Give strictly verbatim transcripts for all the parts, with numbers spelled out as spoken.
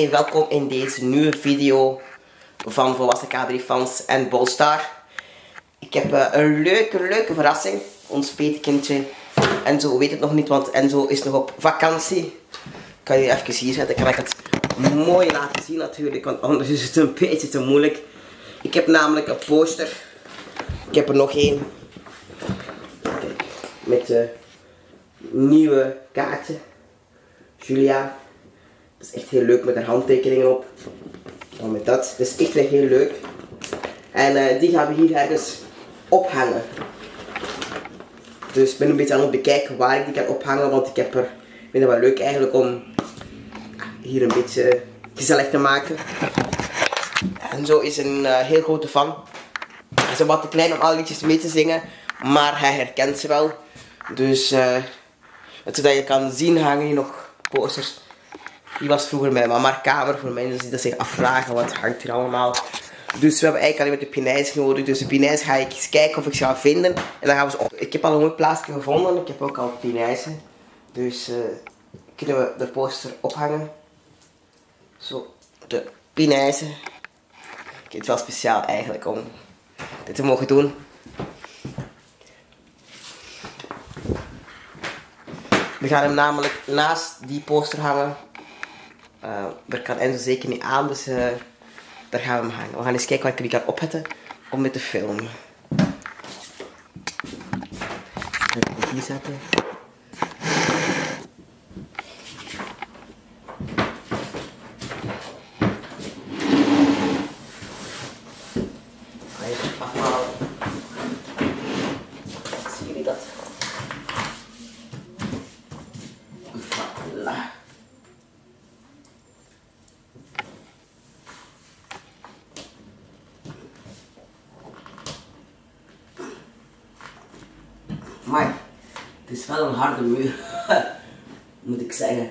Iedereen welkom in deze nieuwe video van Volwassen K drie Fans en Bolstar. Ik heb uh, een leuke, leuke verrassing. Ons petekindje Enzo weet het nog niet, want Enzo is nog op vakantie. Ik kan je even hier zetten, kan ik het mooi laten zien natuurlijk, want anders is het een beetje te moeilijk. Ik heb namelijk een poster. Ik heb er nog één. Kijk, met de nieuwe kaartje. Julia. Dat is echt heel leuk met haar handtekeningen op. Dan met dat. Dat is echt weer heel leuk. En uh, die gaan we hier ergens ophangen. Dus ik ben een beetje aan het bekijken waar ik die kan ophangen. Want ik heb er, ik vind het wel leuk eigenlijk om hier een beetje gezellig te maken. En zo is een uh, heel grote fan. Hij is wat te klein om alle liedjes mee te zingen. Maar hij herkent ze wel. Dus uh, zodat je kan zien hangen hier nog posters. Die was vroeger mijn mama's kamer, voor mensen die dat zich afvragen wat hangt hier allemaal. Dus we hebben eigenlijk alleen met de pinijs nodig. Dus de pinijs ga ik eens kijken of ik ze ga vinden. En dan gaan we ze op. Ik heb al een mooi plaatsje gevonden. Ik heb ook al pinijzen. Dus uh, kunnen we de poster ophangen. Zo, de pinijzen. Ik vind het wel speciaal eigenlijk om dit te mogen doen. We gaan hem namelijk naast die poster hangen. Uh, daar kan Enzo zeker niet aan, dus uh, daar gaan we hem hangen. We gaan eens kijken wat ik die kan opzetten om met te filmen. Ik ga het hier zetten. Even afhalen. Zien jullie dat? Voilà. Maar het is wel een harde muur, moet ik zeggen.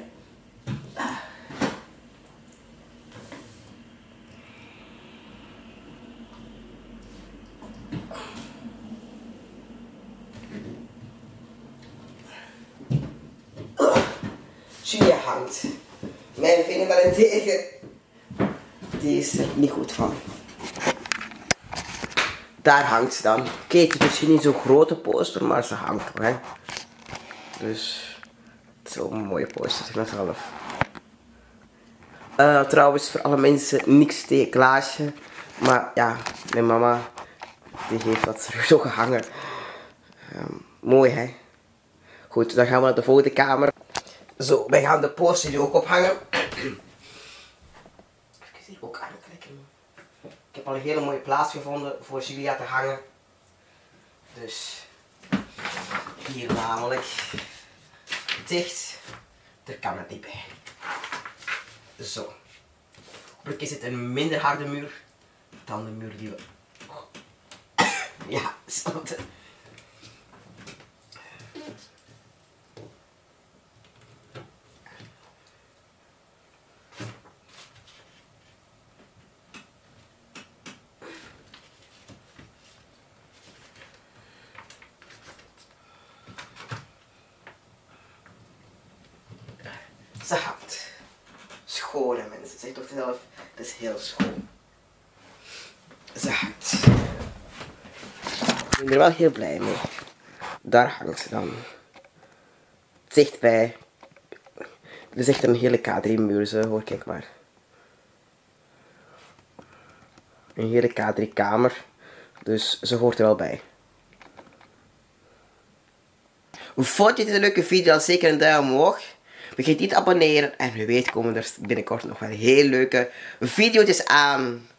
Julia hangt. Mijn vinger daarentegen, die is er niet goed van. Daar hangt ze dan. Oké, okay, het is misschien niet zo'n grote poster, maar ze hangt toch, hè. Dus, het is ook een mooie poster, zeg maar zelf. Uh, trouwens, voor alle mensen, niks tegen Klaasje. Maar ja, mijn mama, die heeft dat sowieso gehangen. Um, mooi, hè. Goed, dan gaan we naar de volgende kamer. Zo, wij gaan de poster hier ook ophangen. Even hier ook aanklikken. Ik heb al een hele mooie plaats gevonden voor Julia te hangen. Dus hier namelijk dicht. Daar kan het niet bij. Zo. Hopelijk is het een minder harde muur dan de muur die we... Ja, zo. Ze hangt. Schoon, hè, mensen. Zeg toch zelf, het is heel schoon. Ze hangt. Ik ben er wel heel blij mee. Daar hangt ze dan. Dicht bij. Dit is echt een hele K drie muur, zo. Hoor, kijk maar. Een hele K drie kamer. Dus ze hoort er wel bij. Vond je dit een leuke video? Dan zeker een duim omhoog. Vergeet niet te abonneren en wie weet komen er binnenkort nog wel heel leuke video's aan.